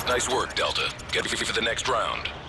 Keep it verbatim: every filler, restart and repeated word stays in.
Nice work, Delta. Get ready for the next round.